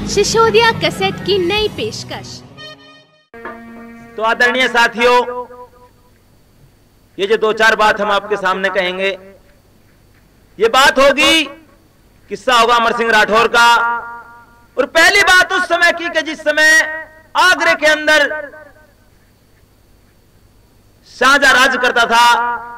Sisodia cassette की नई पेशकश। तो आदरणीय साथियों, ये जो दो चार बात हम आपके सामने कहेंगे, ये बात होगी, किस्सा होगा अमर सिंह राठौर का। और पहली बात उस समय की कि जिस समय आगरे के अंदर शाहजहां राज करता था,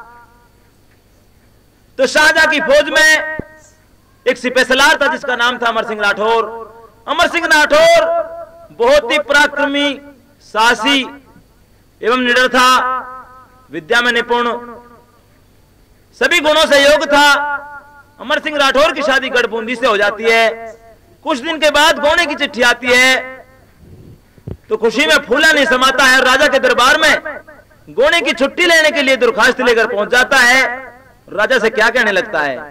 तो शाहजहां की फौज में एक सिपहसालार था जिसका नाम था अमर सिंह राठौर। अमर सिंह राठौर बहुत ही पराक्रमी, साहसी एवं निडर था, विद्या में निपुण, सभी गुणों से योग्य था। अमर सिंह राठौर की शादी गढ़बूंदी से हो जाती है। कुछ दिन के बाद गोने की चिट्ठी आती है, तो खुशी में फूला नहीं समाता है। राजा के दरबार में गोने की छुट्टी लेने के लिए दरखास्त लेकर पहुंच जाता है। राजा से क्या कहने लगता है,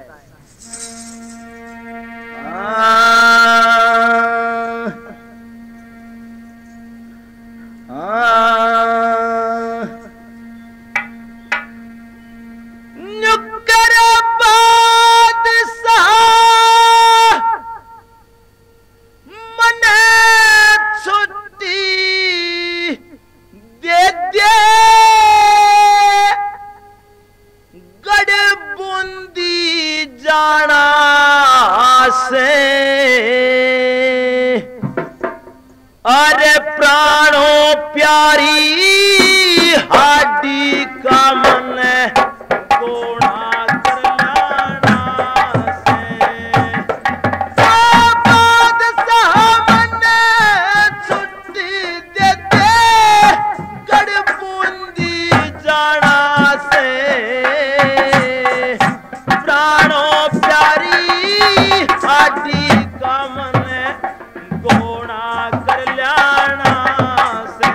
अरे प्राणों प्यारी हाडी का मन कोड़ा कर लाना से, मन छुट्टी दे दे गढ़बूंदी जाना से। प्राणों प्यारी हाडी का मन कोड़ा कर लाना से।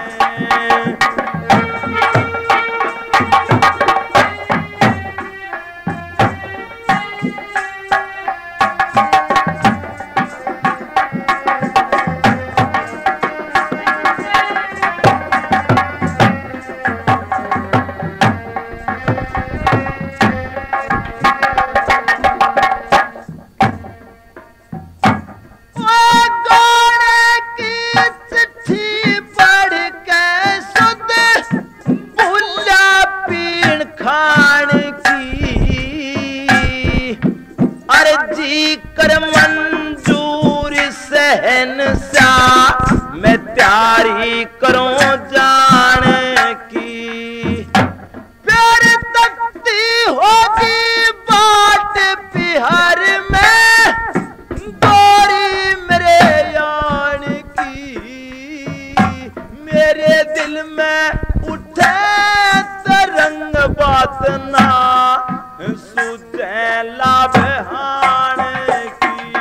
कर मंजूर शहंशाह मैं तैयारी करूं जाने की। प्यार तकती होगी बाट बिहार में गोरी मेरे यान की। मेरे दिल में उठे तरंग बात ना सूझे लाभहान की।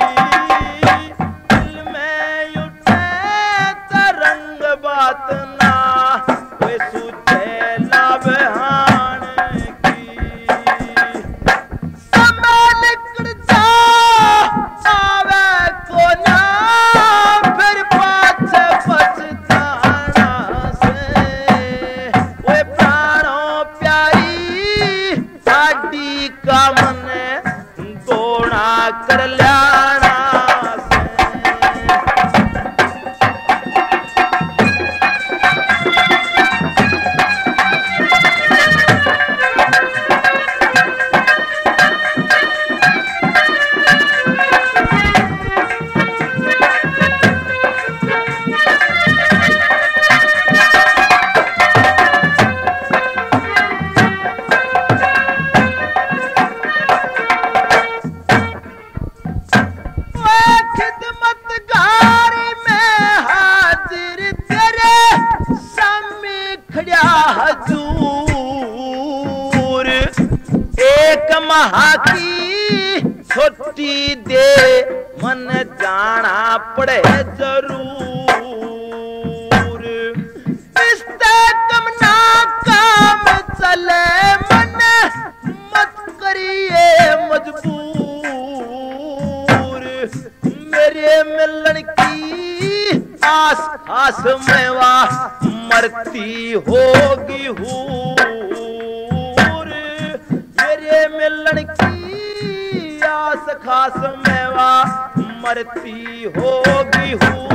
दिल में उठे तरंग बात ना वे सूझे लाभहान की। समय निकल जा आवे को ना फिर पाछे पछताना से। वे प्राणों प्यारी साडी का मन कोड़ा कर लाना से। हजूर एक माह की छुट्टी दे मन जाना पड़े जरूर। इस कम ना काम चले मन मत करिए मजबूर। मेरे मिलन की आस आस में वाह मरती होगी हूर। मेरे मिलन की आस खास में वाह मरती होगी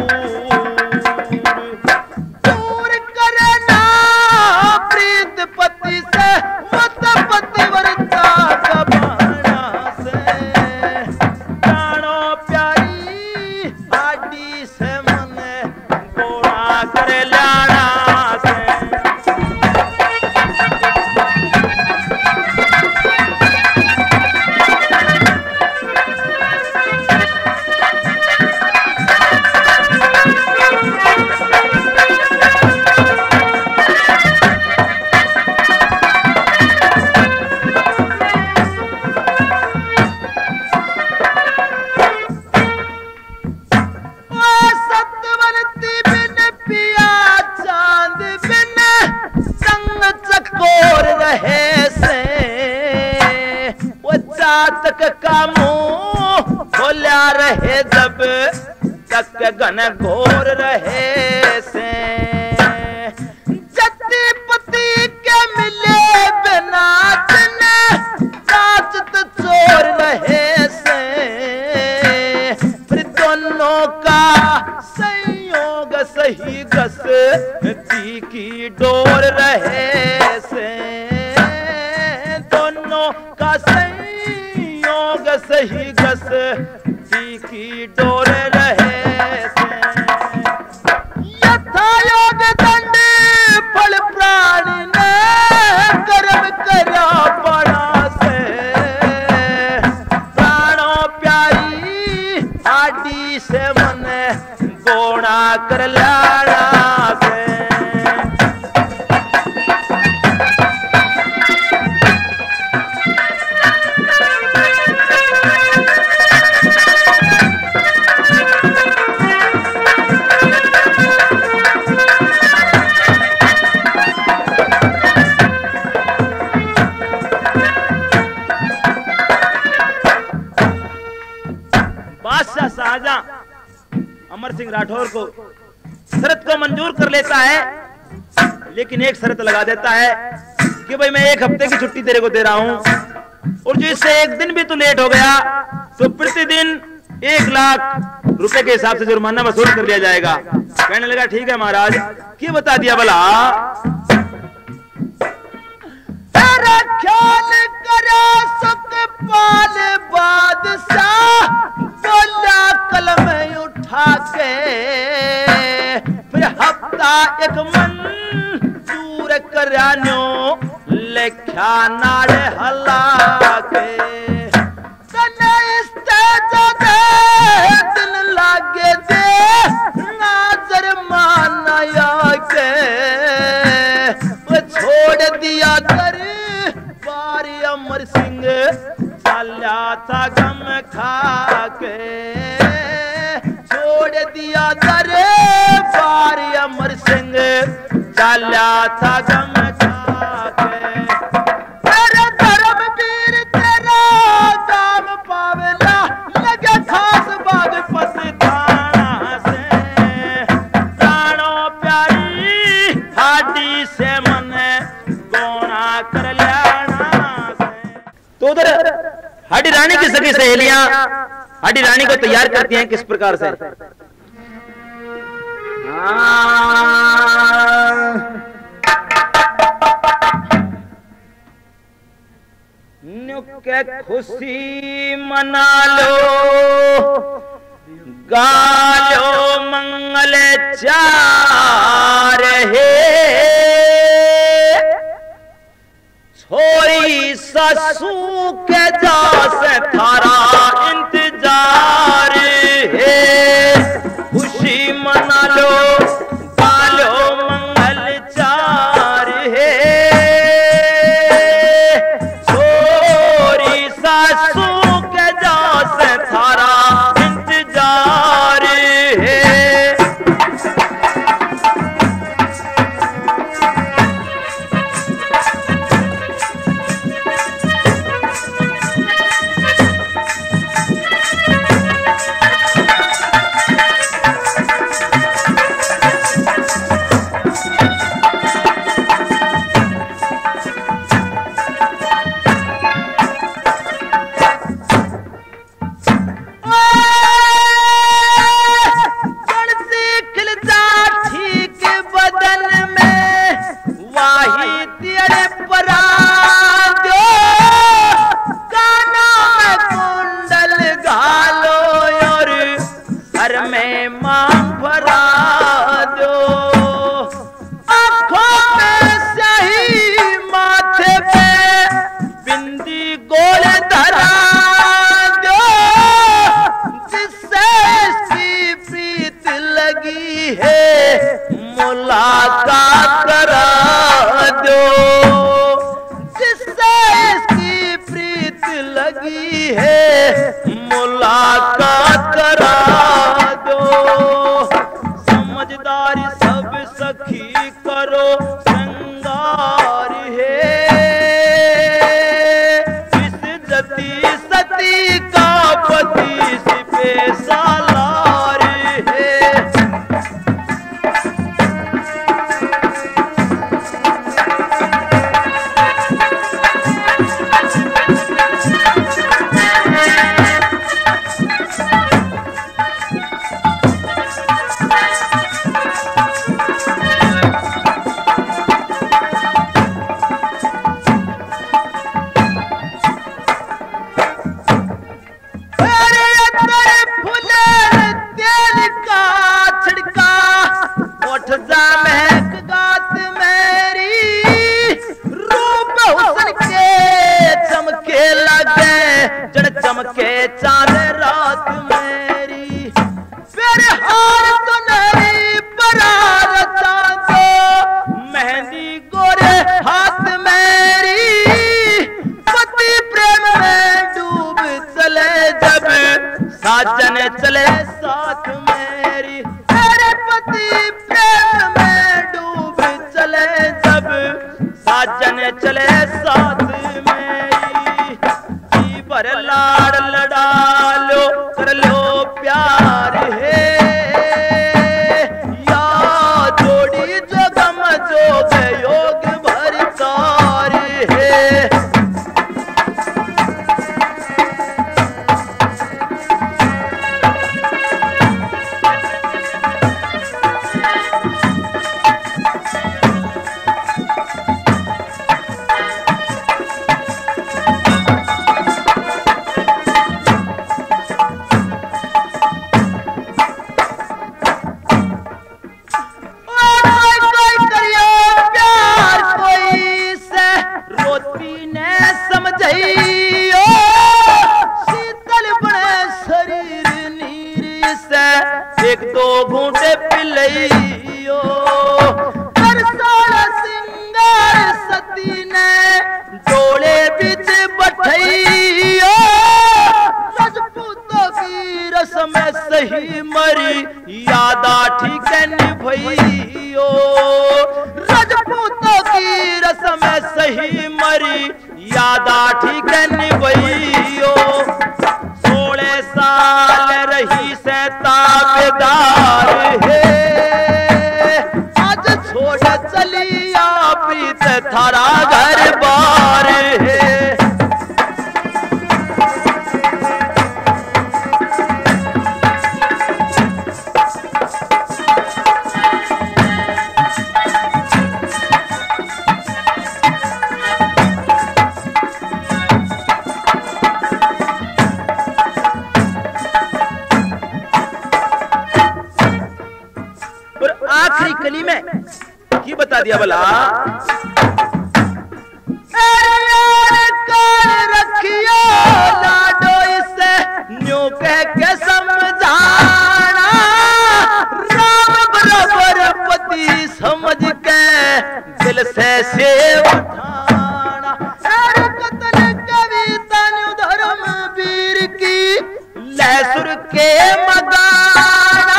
दूर करना प्रीत पति से मत पतिव्रता कबाना से प्राणों प्यारी हाडी से मन गोड़ा कर लाना से तक का मुंह खोला रहे जब तक घन घोर रहे से जति पति के मिले बिना दिन साचत चोर रहे से फिर दोनों का संयोग सही गस दी की डोर रहे से दोनों का सही गस दी की डोर रहे से यथा योग दंड फल प्राण ने कर्म करा पड़ा से प्राणों प्यारी हाडी से मन गोड़ा कर लाना से शाहजहां अमर सिंह राठौर को शर्त को मंजूर कर लेता है, लेकिन एक शर्त लगा देता है कि भाई मैं 1 हफ्ते की छुट्टी तेरे को दे रहा हूं और जो इससे 1 दिन भी तू लेट हो गया तो प्रतिदिन 1 लाख रुपए के हिसाब से जुर्माना वसूल कर लिया जाएगा। कहने लगा ठीक है महाराज, क्या बता दिया भला? तेरा ख्याल करो सुखपाल बादशाह बोला कलम उठा के फिर हफ्ता 1 मंजूर करानो लेख्या नाड़े हला के तने इस्तेजा दे दिन लागे दे नाजर माना के छोड़ दिया कर बारी अमर सिंह चाल्या था गम खा के छोड़ दिया कर बारी अमर सिंह चाल्या था गम खा के तेरे धर्म वीर तेरा दाम पावेला लगे खास बाग पसताना से प्राणों प्यारी हाडी से मन गोना कर लेना से। तो उधर हाडी रानी की सगी सहेलियां हाडी रानी को तैयार करती हैं किस प्रकार से? नुके खुशी मना लो गालो मंगल चार है छोरी ससु के जा से थारा इंतजार है खुशी मना लो गालो मंगल चार है छोरी ससु के जा से थारा इंतजार है। फिर हार सुनहरी बरार चांदो मेहंदी गोरे हाथ मेरी पति प्रेम में डूब चले जब साजन चले साथ मेरी मेरे पति प्रेम में डूब चले जब साजन चले साथ मेरी जी भर लाड़ लड़ा लो कर लो प्यार है या जोड़ी जो गम जोग योग भर तार है। एक दो घूंटे पिलइयो करसाल सिंगार सती ने डोले बीच बैठइयो राजपूतों की रस्म सही मरी यादा ठीक निभइयो राजपूतों की रस्म सही मरी यादा ठीक निभइयो 16 साल रही से ताबेदार है आज छोड़ चली आप थारा घर बार है। आखिरी कली में की बता दिया भला रखियो लाडो इसे न्यू कह के समझाना राम बराबर पति समझ के दिल से सेव उठाना कतल कविता न्यू धर्म वीर की लहसुर के मगाना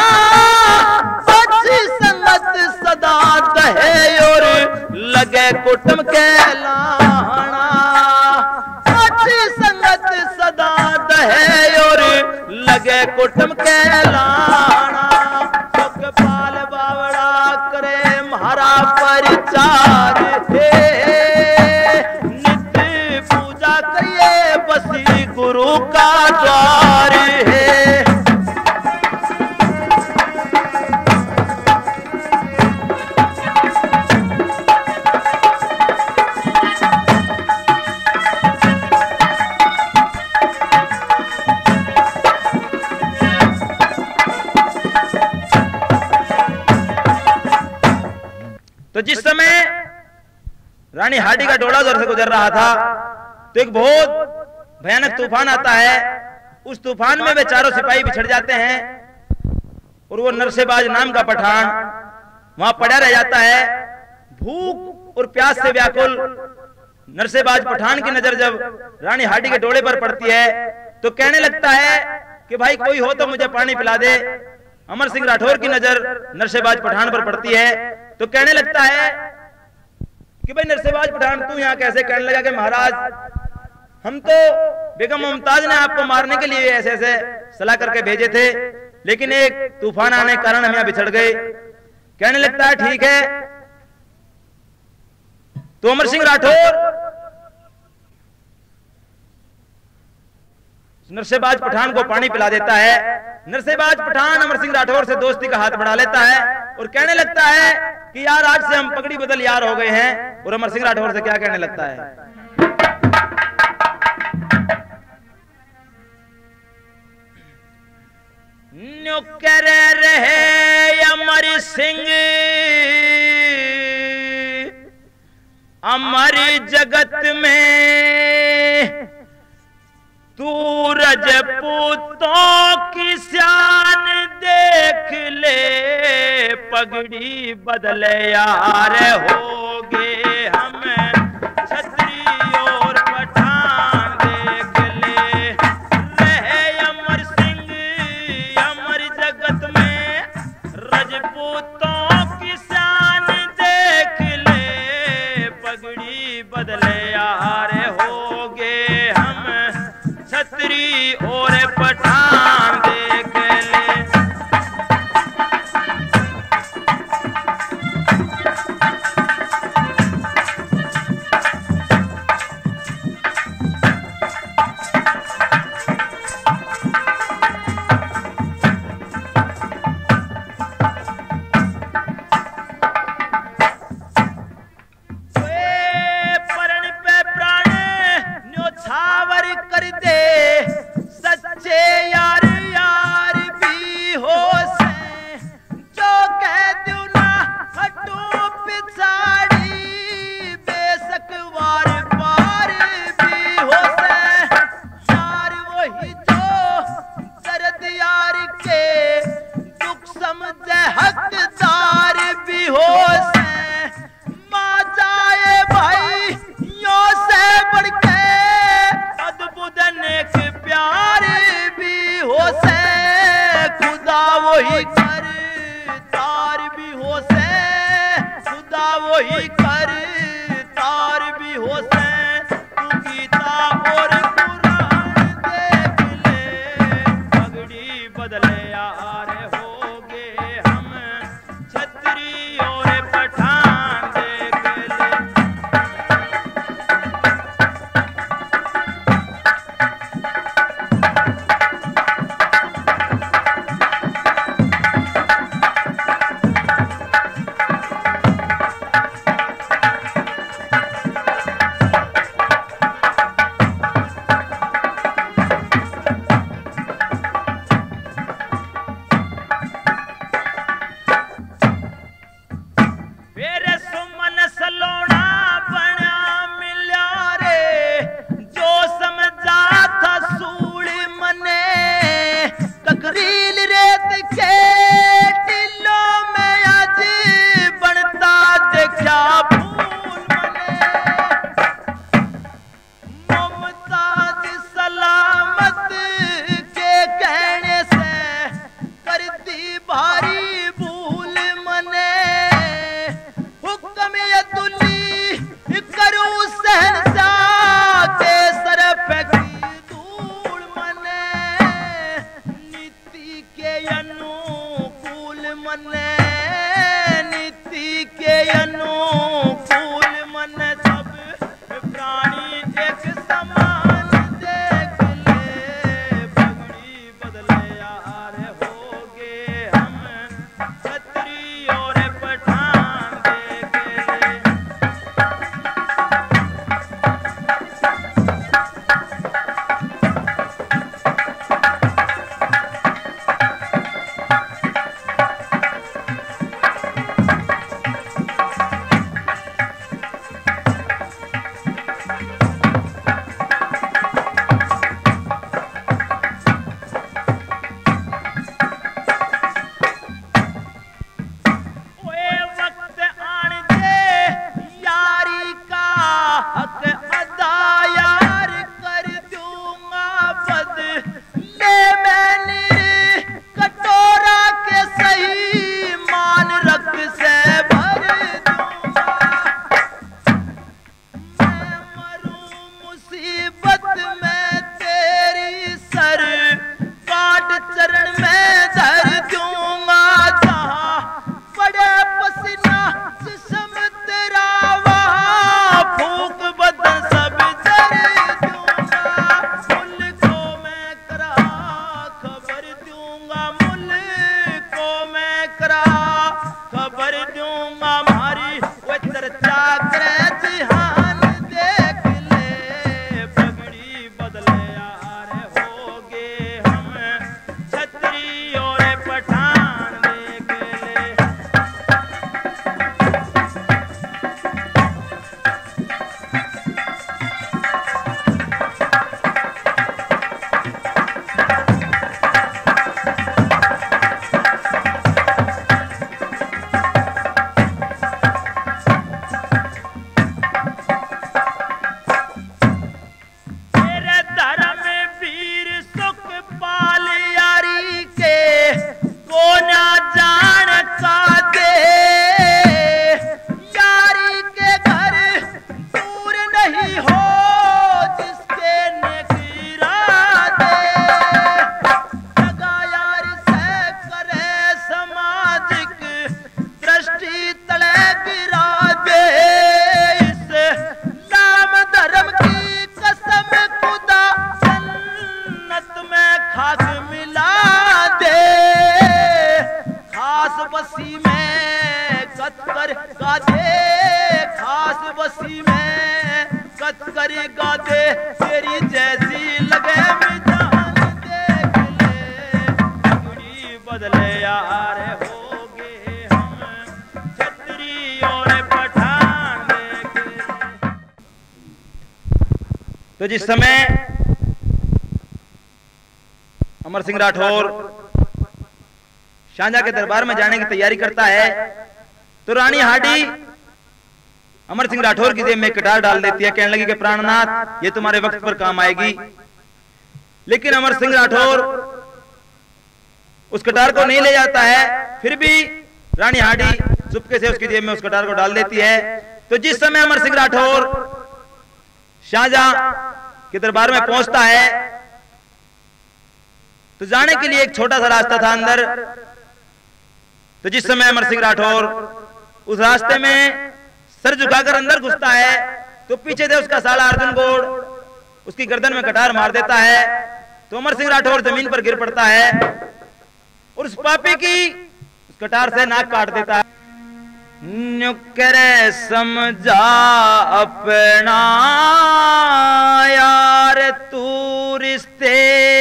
संगत सदा दहे और लगे कुटुम के लाना अच्छी संगत सदा दहे और लगे कुटुम के लाना सुख पाल बावड़ा करे म्हारा परिचार नित्य पूजा करिए बसी गुरु का द्वार है। तो जिस समय रानी हाडी का डोला उधर से गुजर रहा था तो एक बहुत भयानक तूफान आता है। उस तूफान में वे चारों सिपाही बिछड़ जाते हैं और वो नरसेबाज नाम का पठान वहां पड़ा रह जाता है। भूख और प्यास से व्याकुल नरसेबाज पठान की नजर जब रानी हाडी के डोले पर पड़ती है तो कहने लगता है कि भाई कोई हो तो मुझे पानी पिला दे। अमर सिंह राठौर की नजर नरसेबाज पठान पर पड़ती है तो कहने लगता है कि भाई नरसेबाज पठान तू यहाँ कैसे? कहने लगा कि महाराज हम तो बेगम मुमताज ने आपको मारने के लिए ऐसे ऐसे सलाह करके भेजे थे लेकिन एक तूफान आने के कारण हम यहाँ बिछड़ गए। कहने लगता है ठीक है। तो अमर सिंह राठौर नरसेबाज पठान को पानी पिला देता है। नरसेबाज पठान अमर सिंह राठौर से दोस्ती का हाथ बढ़ा लेता है और कहने लगता है कि यार आज से हम पगड़ी बदल यार हो गए हैं। और अमर सिंह राठौर से क्या कहने लगता है? न्युकर रहे अमर सिंह अमर जगत में तू रजपूतों की शान दे पगड़ी बदले यार होगे हम छतरी और पठान देख ले रहे अमर सिंह अमर जगत में रजपूतों की शान देख ले पगड़ी बदले यार होगे हम छतरी और पठान देख ले। जान का दे, यारी के घर दूर नहीं हो जिसके नेक इरादे, जगह यार से करे सामाजिक दृष्टि तले गिरा दे, इस नाम धर्म की कसम खुदा जन्नत में खाक मिला दे, खास बसी में कत कर गा दे, खास बसी में कत कर गा दे, तेरी जैसी लगे मिजान देख ले, बिगड़ी बदले यार होगे हम छतरी और पठान देख ले। तो जिस समय अमर सिंह राठौर शाहजहां के दरबार में जाने की तैयारी करता है तो रानी हाडी अमर सिंह राठौर की जेब में कटार डाल देती है, कहने लगी कि प्राणनाथ ये तुम्हारे वक्त पर काम आएगी। लेकिन अमर सिंह राठौर उस कटार को नहीं ले जाता है, फिर भी रानी हाडी चुपके से उसकी जेब में उस कटार को डाल देती है। तो जिस समय अमर सिंह राठौर शाहजहां के दरबार में पहुंचता है तो जाने के लिए एक छोटा सा रास्ता था अंदर। तो जिस समय अमर सिंह राठौर उस रास्ते में सर झुकाकर अंदर घुसता है तो पीछे से उसका साला अर्जुन गौड़ उसकी गर्दन में कटार मार देता है। तो अमर सिंह राठौर जमीन पर गिर पड़ता है और उस पापी की उस कटार से नाक काट देता है। नुकरे समझा अपना यार तू रिश्ते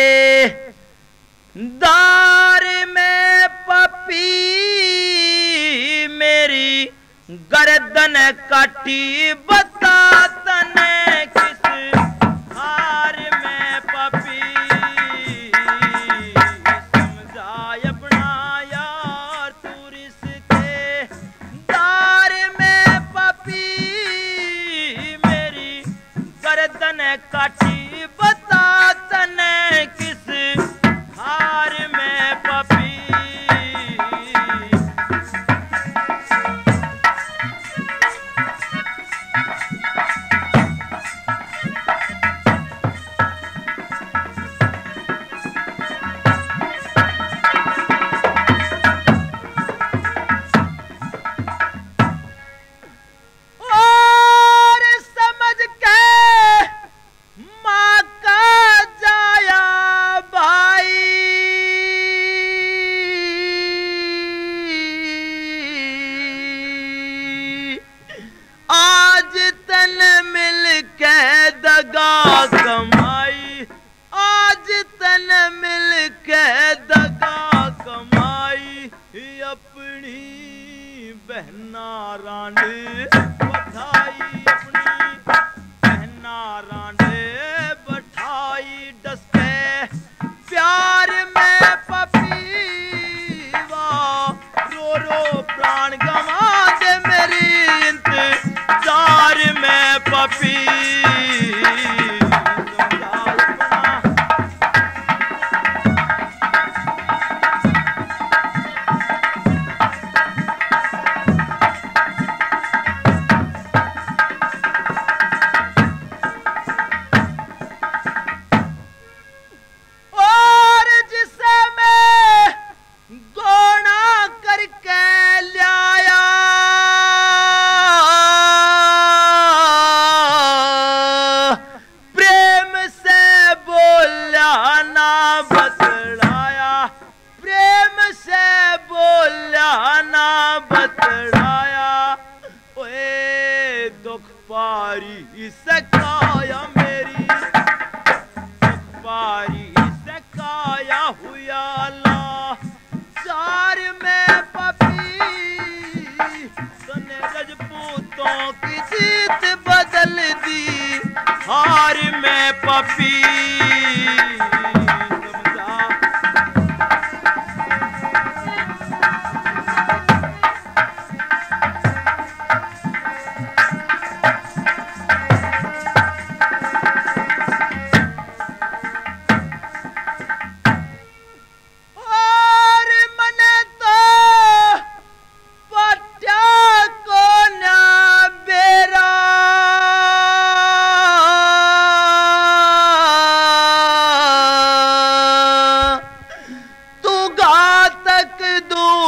दार में पपी मेरी गर्दन काटी बता तने किस हार में पपी समझा अपना यार तू रिश्ते दार में पपी मेरी गर्दन काटी बता तने किस हार में पपी।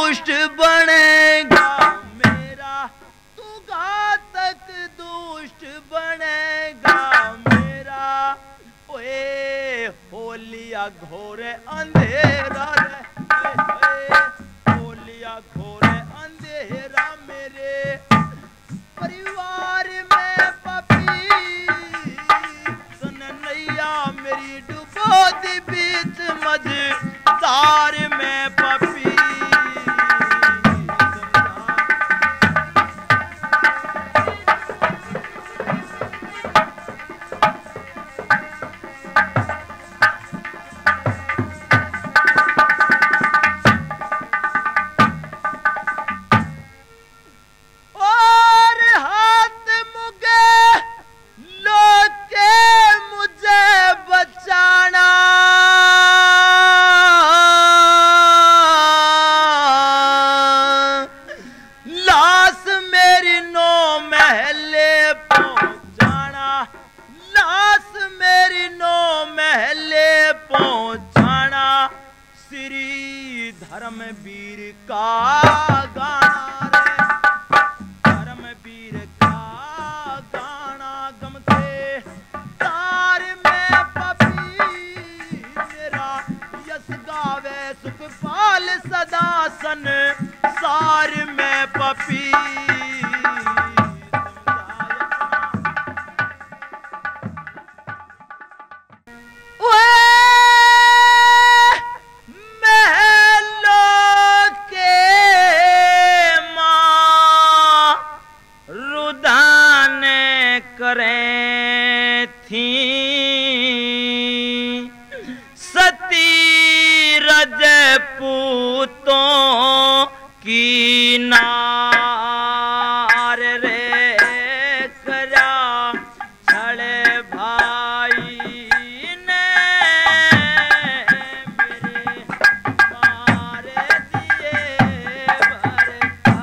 दुष्ट बनेगा मेरा, तू घातक दुष्ट बनेगा मेरा। ओए होलिया घोर अंधेरा रे, होलिया घोर अंधेरा मेरे परिवार में पपी सन नैया मेरी डुबो दी बीच मझधार में पपी। धर्मवीर का गाना रे, धर्मवीर का गाना गम के तार में पपी मेरा यश गावे सुखपाल सदा सन सार में पपी। पूतों की नार रे करा छड़े भाई ने मेरे मारे दिए भरता।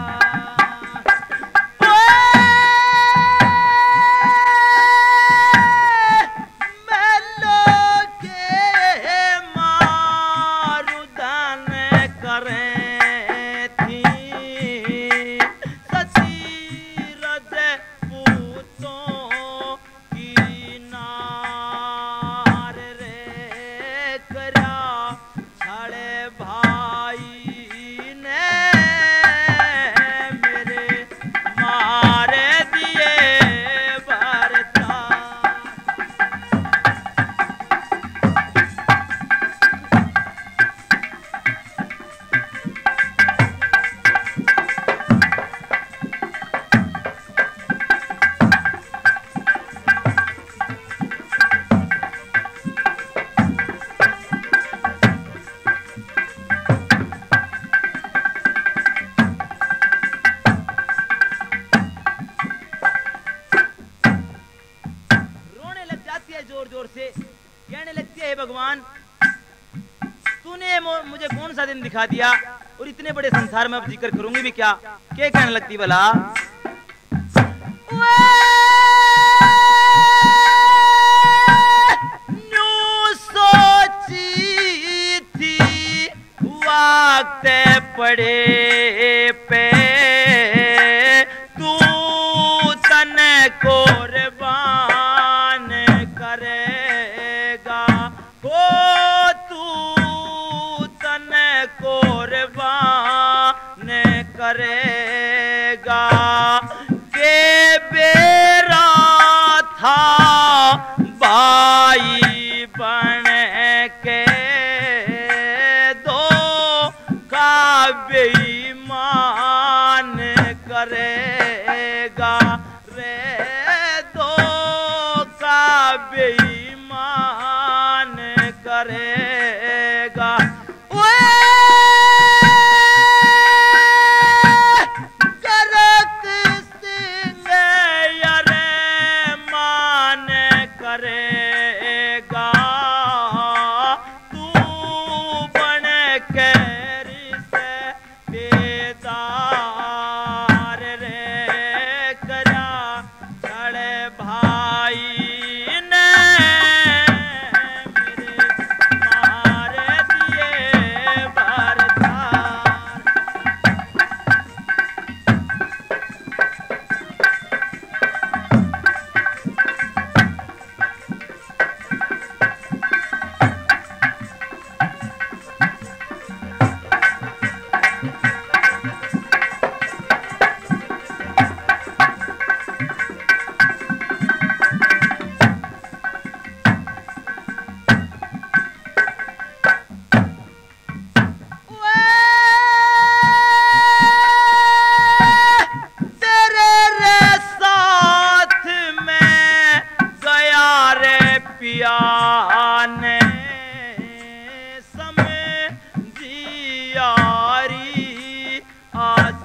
जोर जोर से कहने लगती है, भगवान तूने मुझे कौन सा दिन दिखा दिया और इतने बड़े संसार में अब जिक्र करूंगी भी क्या। क्या कहने लगती भला, सोची थी वक्त पड़े पे तू तन कुर्बान करेगा, हो तू तन कुर्बान करेगा। के बेरा था भाई बन के दो का बेईमान करेगा रे, दो का बेईमान करेगा। करेगा तू बन के रिश्तेदार रे करा छड़े भाई ने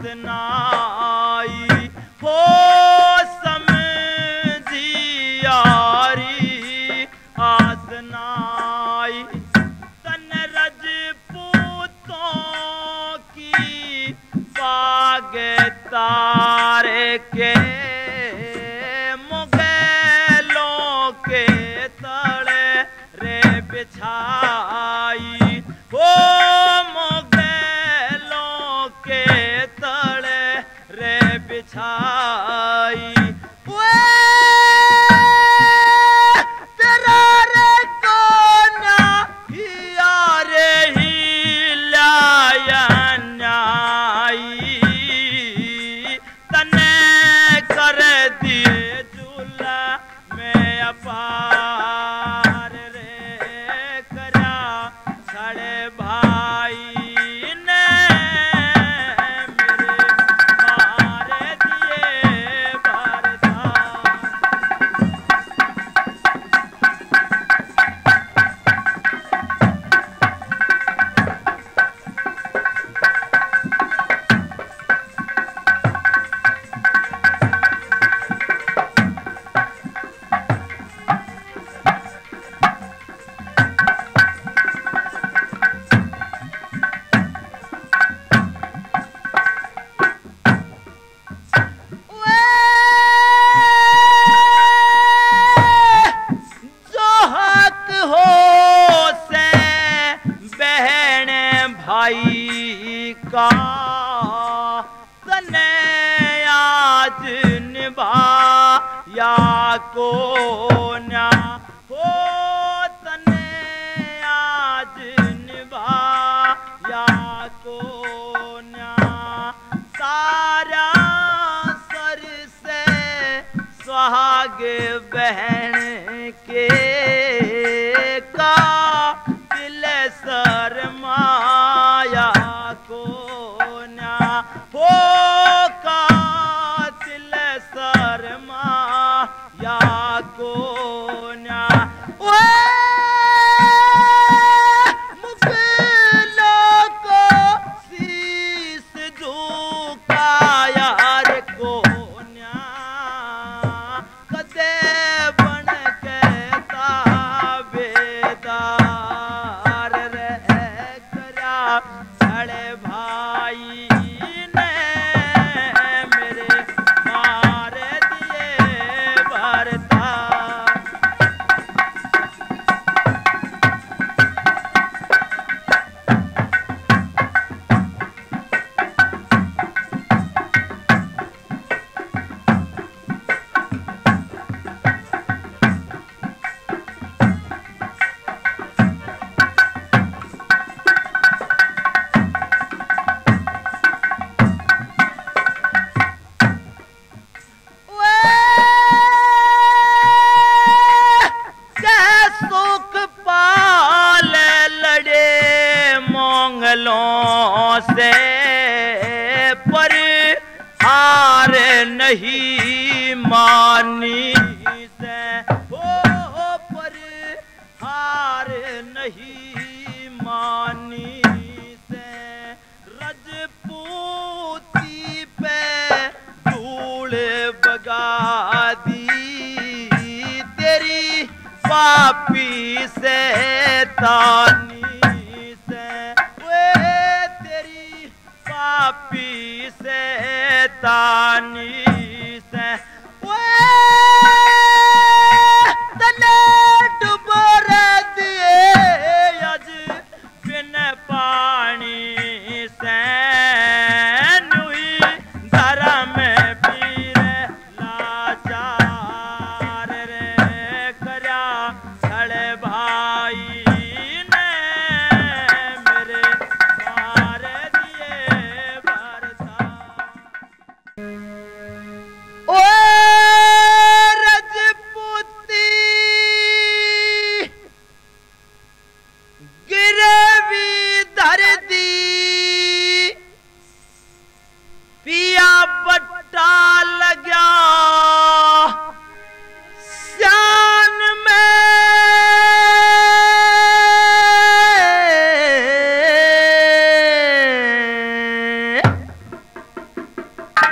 नाई हो समझियारी आस नाई। तन रजपूतों की बाग तारे के मुगलों के तले रे बिछाई हो मुगलों के तले रे बिछाई। तेरा रे कोना हिया रे हिलाया न्याई। तने कर दिए झूला में अपार रे करा छड़े भाई ने मेरे मारे दिए बरसात। जो हक हो से बहन भाई का तने आज निभाया को ना हो। तने आज निभाया को ना सारा सर से सुहाग बहन के का दिल शर्माया को ना हो। का दिल शर्माया को ना मुगलों को शीश झुकाया रे को ना कदे बन के ताबेदार रे करा छड़े भाई ने मेरे मारे दिए बरसात। सुख पाल लड़े मोंगलों से पर हार नहीं मानी से हो। पर हार नहीं मानी से रजपूती पे धूल बगा दी तेरी पापी से तानी से वे तेरी पापी से तानी से वे तने डुबोर दिए अज बिन पानी से नुई धरा में पीर लाचार रे करा छड़े भाई ने मेरे मारे दिए बरसात। ओ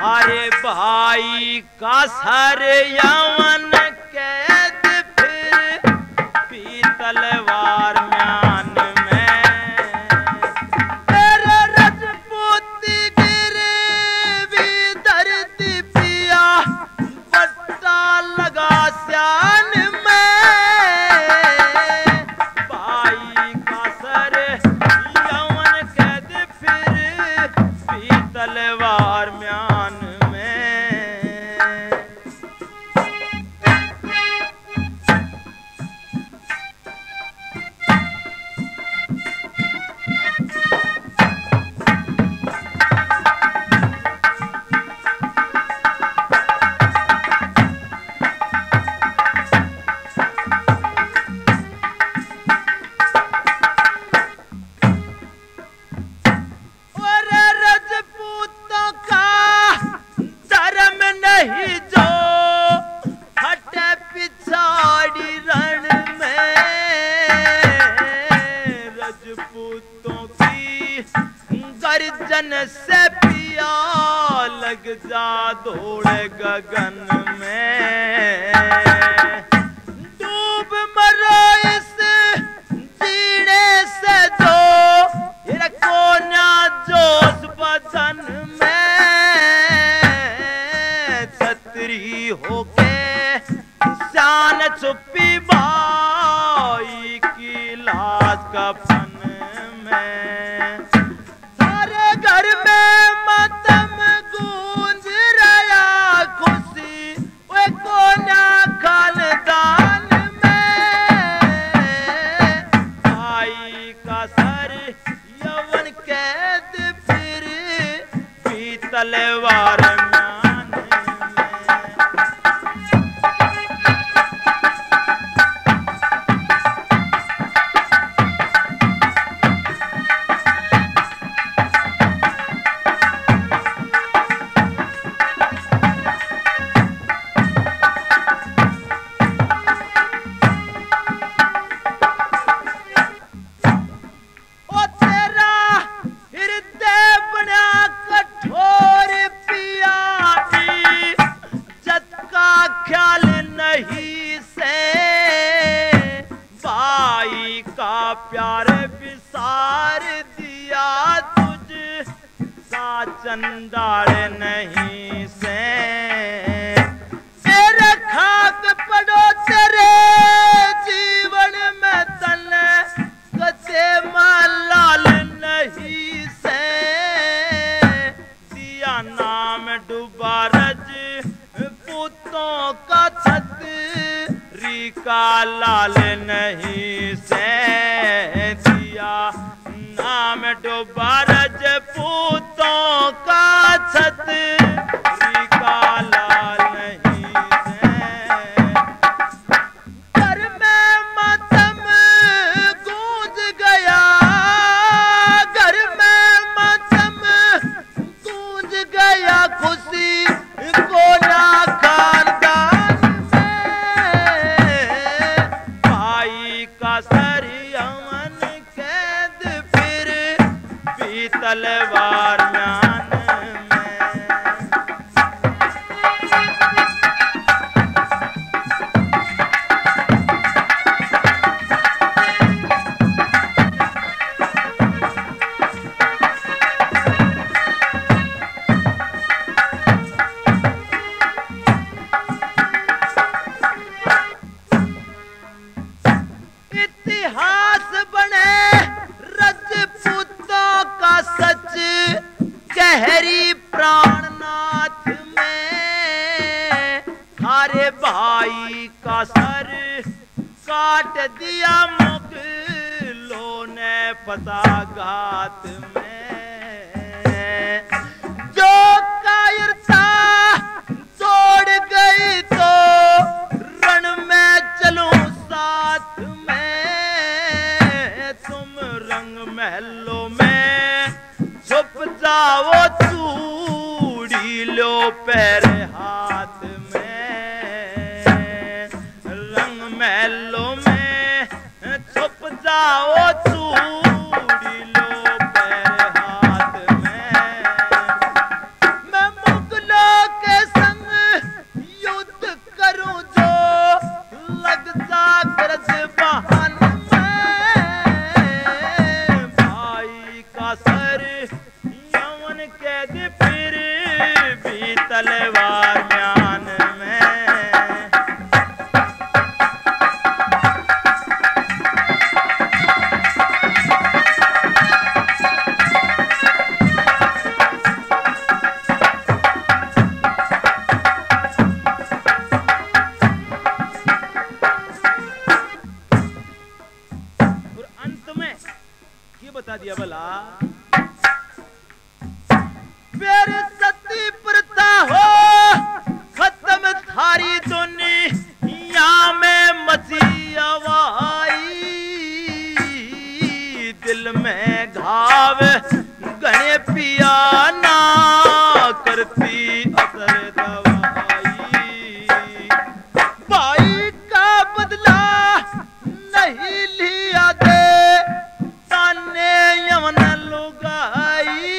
अरे भाई का सर यमन कैद फिर भी तलवार म्यान में, तेरे रजपूत गिरवी धरती पिया पट्टा लगा स्यान में, भाई का सर यमन कैद फिर भी तलवार म्यान में। गर्जन से पिया लग जा दौड़े गगन में, डूब मरो इस जीने से जो कोन्या जोश बदन में, छतरी होके शान छुपी भाई की लाज कफन में, घर में मातम गूंज रहा खुशी वे कोना खानदान में, भाई का सर यवन कैद फिर भी तलवार म्यान में। प्यार विसार दिया तुझ सा चंडाल नहीं से, तेरे खाक पड़ो तेरे जीवन में तन कसे मालाल नहीं से, दिया नाम डूबा रज पूतों का छतरी का लाल नहीं से, नाम डूबा रजपूतों का छतरी का लाल नहीं से, घर में मातम गूंज गया, घर में मातम गूंज गया खुशी को ना खानदान में, भाई का सर यमन कैद फिर भी तलवार म्यान में। इतिहास बने रजपूतों का सच गहरी प्राणनाथ में, थारे भाई का सर काट दिया मुगलों ने फसाघात में, जो कायरता तोड़ गई तो रण में चलूं साथ में, तुम रंग महलों में छुप जाओ चूड़ी लो पैर हाथ में, रंग महलों में छुप जाओ चूड़ी लो पैर हाथ में, मैं मुगलों यमन कैद फिर भी तलवार म्यान में। और अंत में ये बता दिया भला फिर सती प्रथा हो खत्म थारी दुनिया में मची आवाई। दिल में घाव गणे पिया ना करती असर दवाई। भाई का बदला नहीं लिया दे ताने यमन लुगाई।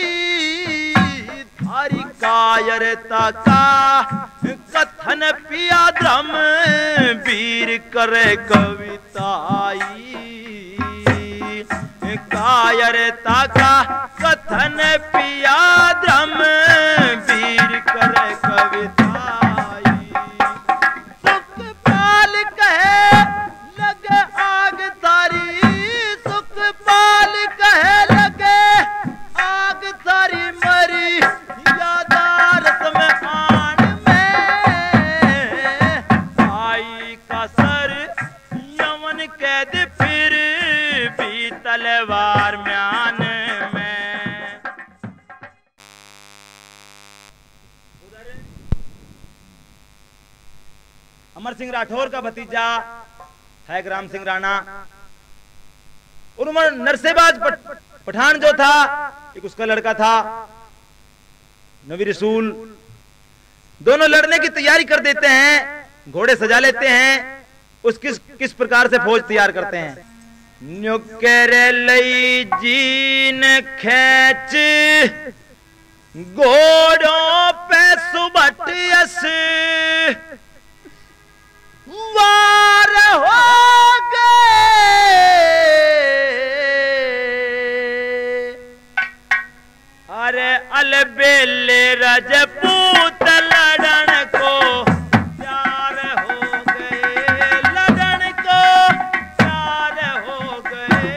थारी कायरता का कथन पिया धर्म वीर करे कविताई। कायरता का कथन पिया धर्म वीर करे कविताई। सुखपाल कहे लगे आग तारी, सुखपाल कहे लगे आग तारी मरी यादारत में आन में। भाई का सर यमन कैद फिर भी तलवार म्यान में। अमर सिंह राठौर का भतीजा है राम सिंह राणा। और उमर नरसेबाज पठान जो था एक उसका लड़का था नबी रसूल। दोनों लड़ने की तैयारी कर देते हैं, घोड़े सजा लेते हैं। किस प्रकार से फौज तैयार करते हैं। नुकर लई जीन खेच घोड़ों पे सुबट यस वार हो गए। अरे अलबेले रजपूत लड़न को तैयार हो गए, लड़न को तैयार हो गए।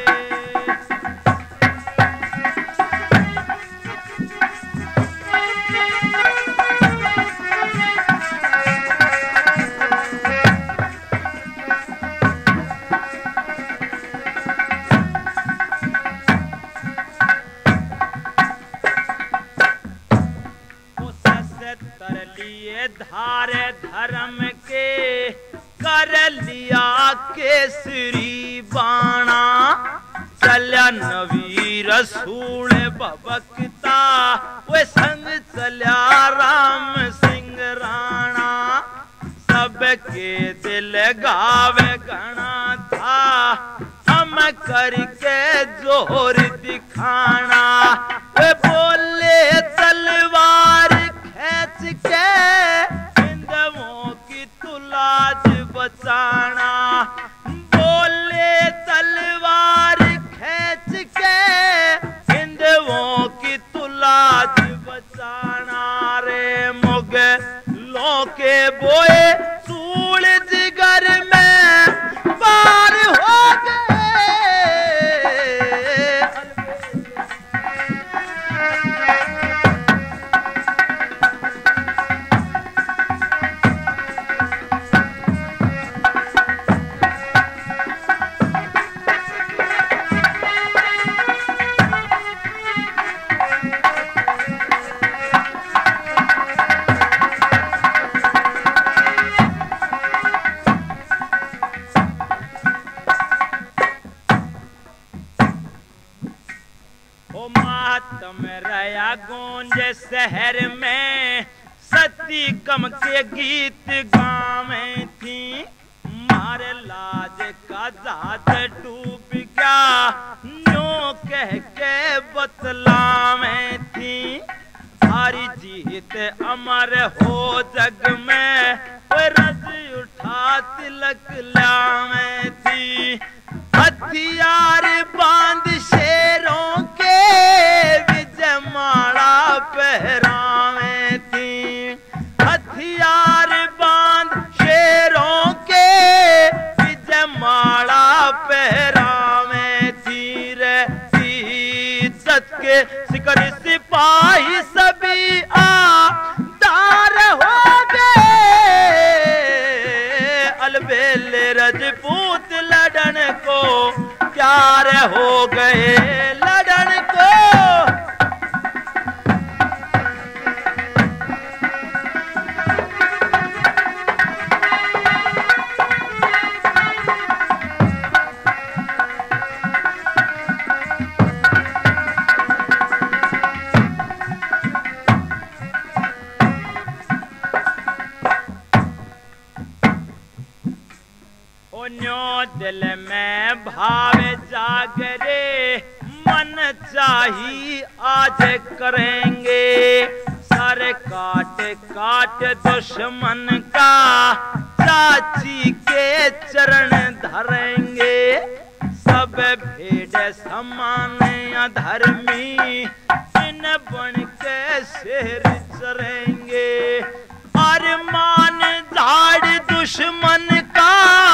धारे धर्म के कर लिया केसरी बाणा। चल्या नबी रसूल बबकता वे संग चल्या राम सिंह राणा। सबके दिल गावे गणा था हम करके जोर दिखाना। वे बोले तलवार खेच के हिंदुओं की तुलाज बचाना। बोले तलवार खेच के हिंदुओं की तुलाज बचाना। रे मुगलों के बोए सूल जिगर में पार हो गए। गूंज शहर में सती कम के गीत गावे थी। मारे लाज का जात डूब गया न्यों कह के बतलावे थी। सारी जीत अमर हो जग में वो रज उठा तिलक लावे थी। हथियार बांध शेरों के विजय माला पहरावे थी, हथियार बांध शेरों के विजय माला पहरावे थी रे। इज्जत के सिकर सिपाही सभी दार हो गए, अलबेले रजपूत लड़न को प्यार हो गए, लड़न को। दिल में भाव जागरे, मन चाही आज करेंगे, सर काट काट दुश्मन का चाची के चरण धरेंगे। सब भेड़ समान अधर्मी इन बन के शेर चरेंगे, अरमान झाड़ दुश्मन का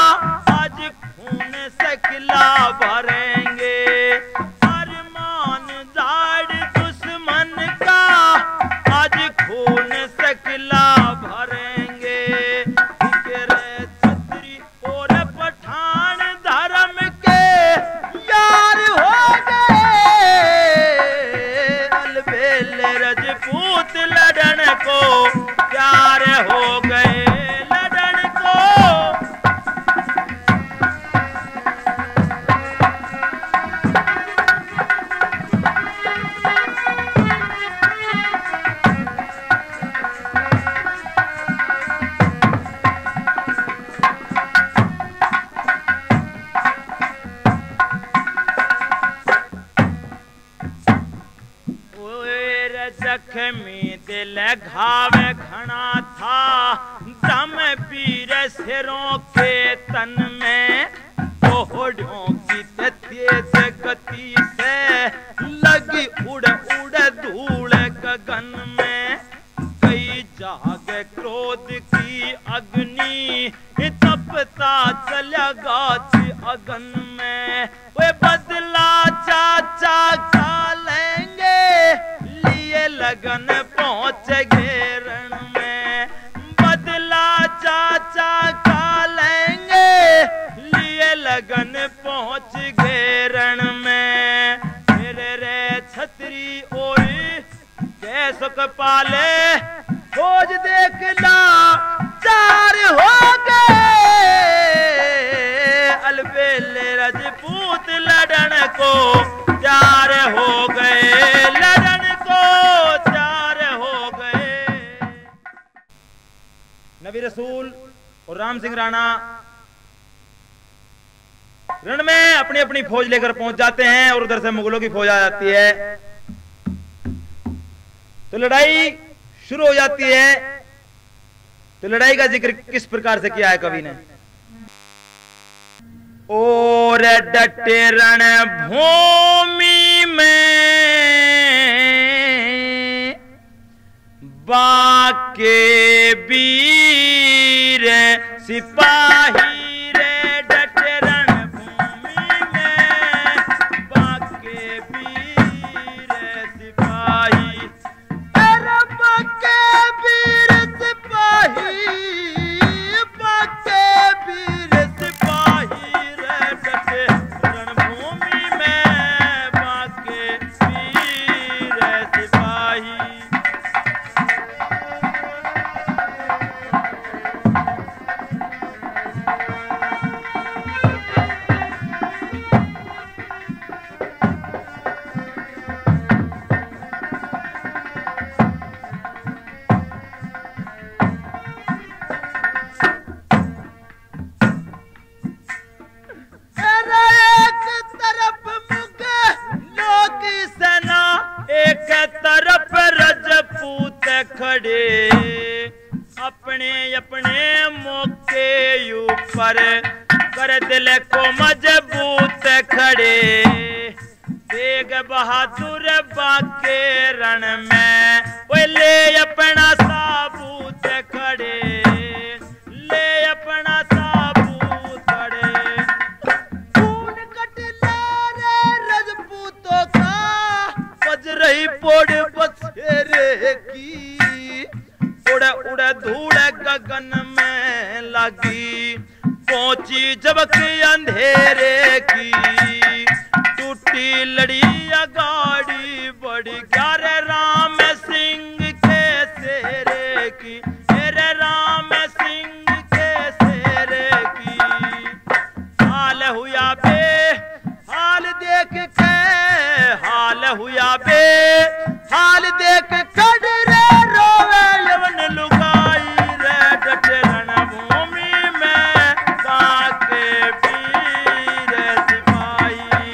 से किला भरेंगे, अरमान झाड़ दुश्मन का आज खून से किला भरेंगे। रे छतरी और पठान धर्म के यार हो गए, अलबेले रजपूत लड़न को प्यार हो गए, लड़न को। जख्मी दिल घाव घना था, दम पीर सिरों के तन में, कोहड़ों की तेज गति से लगी उड़ उड़ धूल गगन में। कई जाग क्रोध की अग्नि तपता चला गाछ अगन में, वे बदला चाचा खा लेंगे, लगन पहुंच गए रण में। बदला चाचा खा लेंगे, लिए लगन पहुंच गए रण में। मेरे रे छतरी और कैसो कपाले खोज देखना चार हो गए, अलबेले रजपूत लड़न को चार हो गए, लड़न को चार हो गए। नबी रसूल और राम सिंह राणा रण में अपनी अपनी फौज लेकर पहुंच जाते हैं और उधर से मुगलों की फौज आ जाती है। तो लड़ाई शुरू हो जाती है। तो लड़ाई का जिक्र किस प्रकार से किया है कवि ने? और डटे रण भूमि में बाके वीर सिपाही रे, डटे रण भूमि में बाके वीर सिपाही, बाके वीर सिपाही, बाके वीर सिपाही रे, डटे रणभूमि में बाके वीर सिपाही। खड़े अपने अपने मौके ऊपर कर दिल को मजबूत खड़े। तेग बहादुर बाके रण में की, उड़े उड़े धूल गगन में लगी, पहुंची जबकि अंधेरे की, टूटी लड़ी गाड़ी बड़ी ग्यारह राम सिंह के सेरे की, तेरे राम सिंह के सेरे की। हाल हुआ बे हाल देख के, हाल हुआ बे हाल देख कड़रे रोवे यवन लुगाई रे, डटे रणभूमि में काके वीर सिपाही।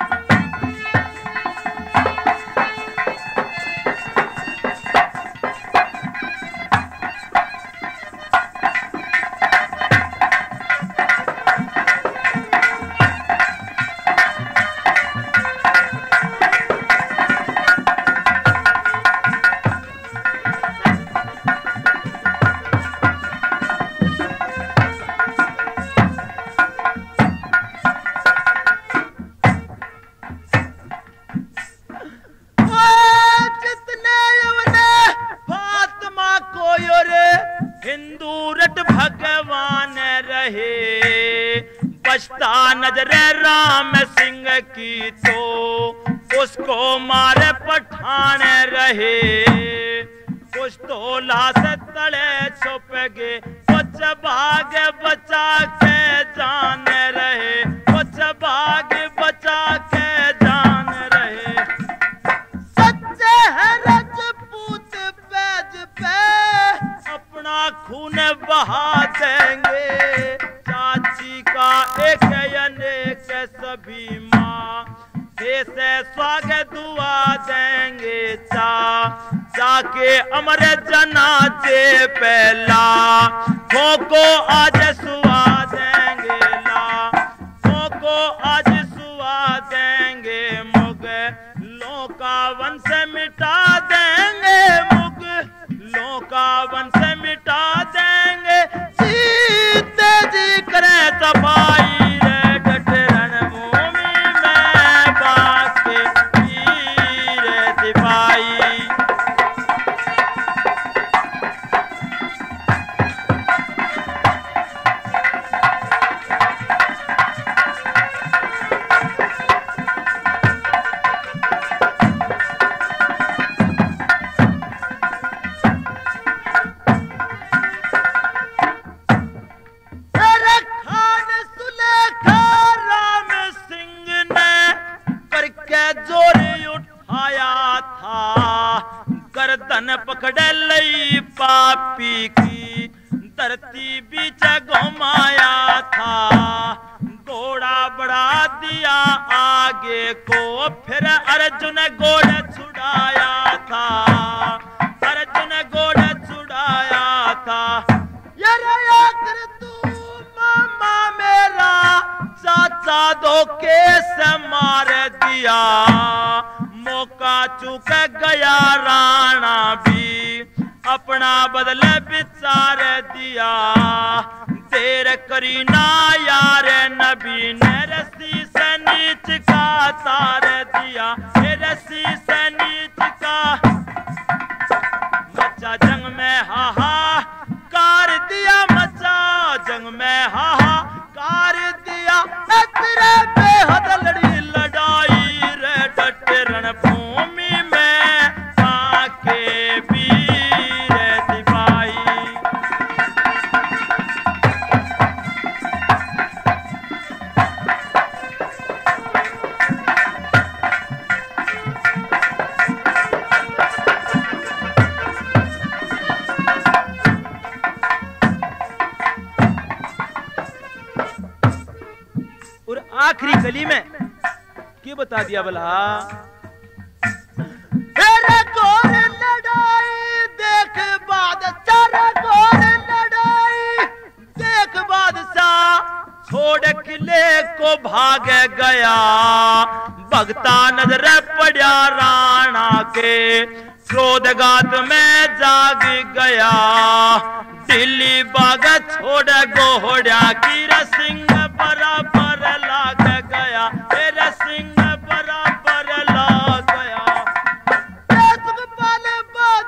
बचता नजर राम सिंह की तो उसको मारे पठान रहे, कुछ तो लाश तले छुप गए, कुछ भाग बचा के जान रहे, कुछ भाग बचा के जान रहे। सच्चे हैं राजपूत पेज पे अपना खून बहा देंगे, चाची का एक अनेक सभी माँ से स्वागत दुआ देंगे, जाके अमर जनाजे पहला को आज सुआ देंगे, को आज सुआ देंगे, मुगलों का वंश मिटा देंगे, मुगलों का वंश मिटा देंगे, जीते जी करें सफाई रे, डटे रणभूमि में बाके वीर सिपाही। गर्दन पकड़े लई पापी की, धरती बीच घुमाया था, घोड़ा बढ़ा दिया आगे को, फिर अर्जुन घोड़ा छुड़ाया था, अर्जुन घोड़ा छुड़ाया था। यार तू मामा मेरा चाचा धोखे से मार दिया, मौका चूक गया राणा भी, अपना बदले विचार दिया, देर करी ना यार नबी ने, रस्सी से नीच का तार दिया, रस्सी से नीच का। मचा जंग में हाहाकार दिया, मचा जंग में हाहाकार दिया, तेरे बेहद लड़ी लड़ाई रे, डटे रणभूमि में काके वीर सिपाही। और आखिरी गली में क्या बता दिया भला, घोर लड़ाई देख बादशाह, घोर लड़ाई देख बादशाह, छोड़ किले को भाग गया, भगता नजर पड़ा राणा के, क्रोधगात में जाग गया, दिल्ली बाग छोड़ घोड़ा की, सिंह बराबर लाग गया, तेरा सिंह बराबर लाग गया।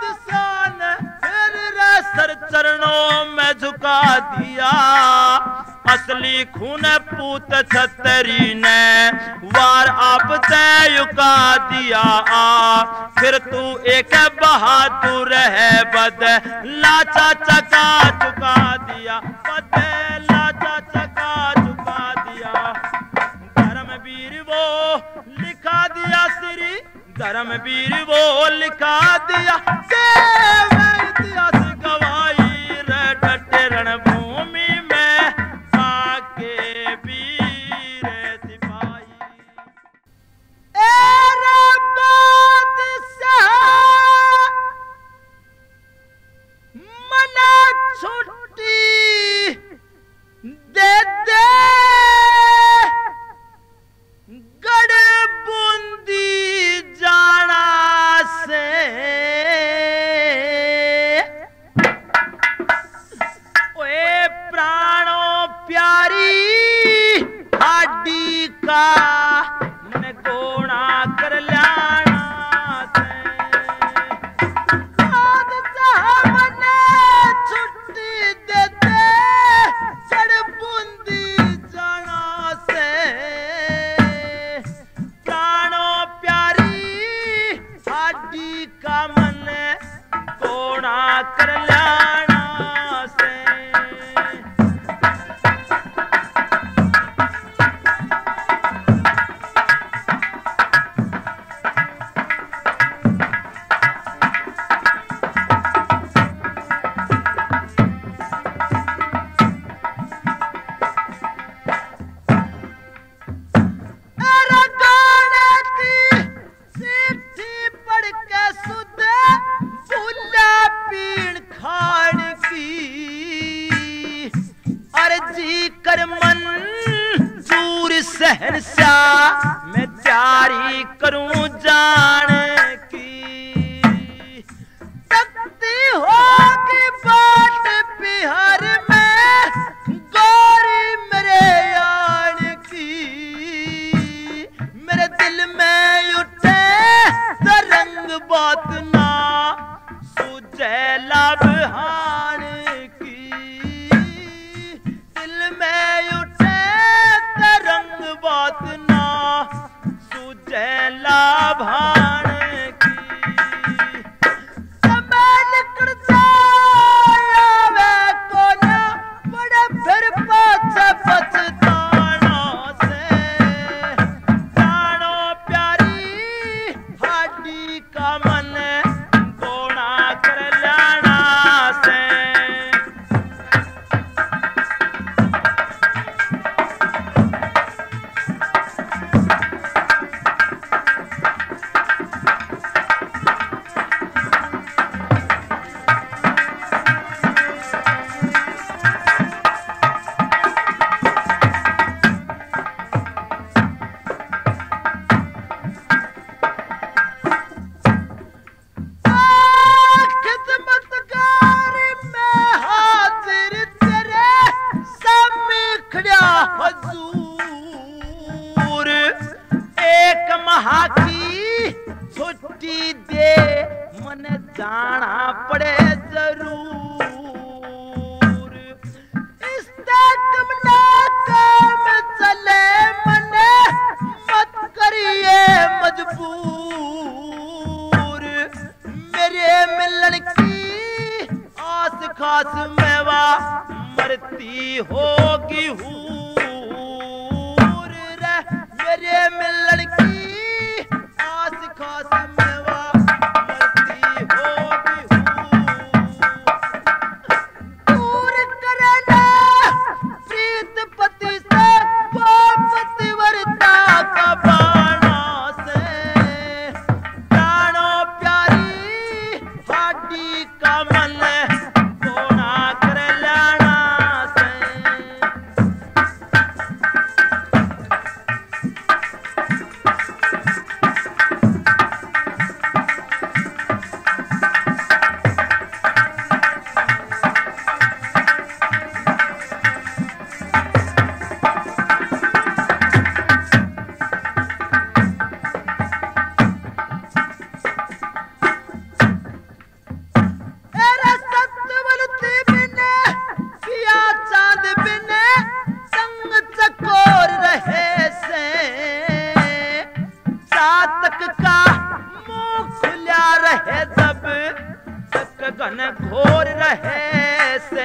चुका दिया। असली खून पूत छतरी ने वार आप युका दिया। फिर तू एक बहादुर है बद लाचा चका चुका दिया। बद लाचा चका चुका दिया। धर्मवीर वो लिखा दिया श्री धर्मवीर वो लिखा दिया। इतिहास गवाही डटे रणभूमि में आके वीर सिपाही। मना छुट्टी दे दे गड़ बूंदी जाना से। ओए प्राणों प्यारी हाडी का मन गोना कर लाना से। मना छुट्टी दे दे गड़ बूंदी जाना से। का मन कोना कर लाना से। कर मन दूर सहनशाह मैं जारी करूं जान की। तकती होगी बाट बिहार में गौरी मेरे यान की। मेरे दिल में उठे तरंग बात ना सूझे लाभहान की। में उठे तरंग बात ना सूझे लाभान की। समय निकल जावे को ना बड़े फिर पाछे पछताना से। जानो प्यारी हाडी का मन गोना कर लाना से। छुट्टी दे मन जाना पड़े जरूर। इस काम चले मन मत करिए मजबूर। मेरे मिलन की आस खास मेवा मरती होगी हूर। मेरे मिलन की आस खास मेवा मरती होगी दूर करना प्रीत पति से वो पतिव्रता का बाणा से। प्राणों प्यारी हाडी का मन कोना कर लाना से। घन घोर रहे से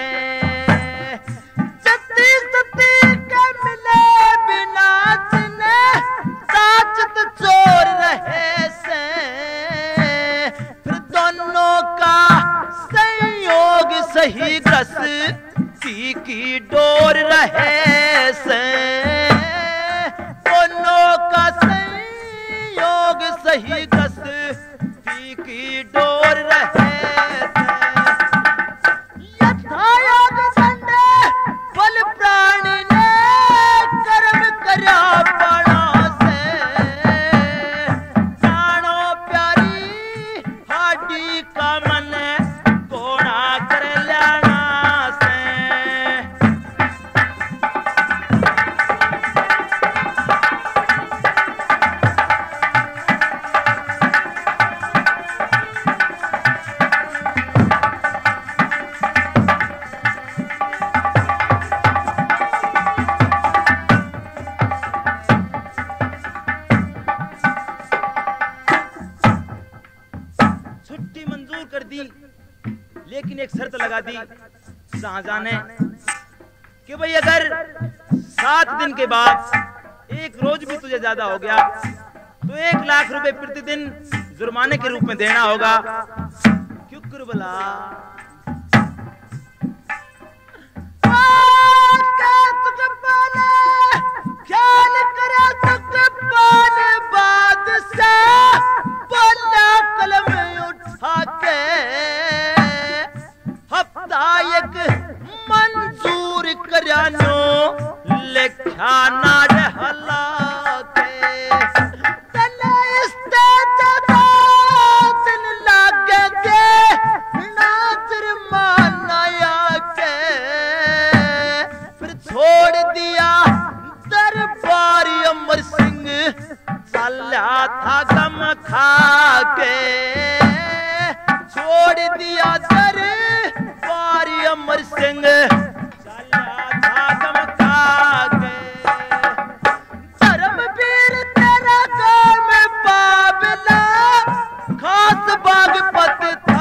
जति सती के मिले बिना जिने साचत चोर रहे से फिर दोनों का संयोग सही ग्रस की डोर रहे से दोनों का संयोग सही ग्रस की डोर रहे यथायोग संडे बल प्राणी ने कर्म कर्या प्राणों से प्राणों प्यारी हाडी का मन कोणा कर लेना से छुट्टी मंजूर कर दी, लेकिन एक शर्त लगा दी शाहजहां ने कि भाई अगर 7 दिन के बाद एक रोज भी तुझे ज्यादा हो गया तो 1 लाख रुपए प्रतिदिन जुर्माने के रूप में देना होगा। क्यों कुर्बला ख्याल करे बादशाह बल्ला कलम उठा के हफ्ता एक मंजूर करानो लिखा ना रहला के तले इसते ज्यादा दिन लगेंगे नाजर मानाया के फिर छोड़ दिया दरबारी अमर सिंह चला था गम खा के छोड़ दिया दरबारी अमर सिंह चला था गम खा के धर्मवीर तेरा काम बाबला खास बागपत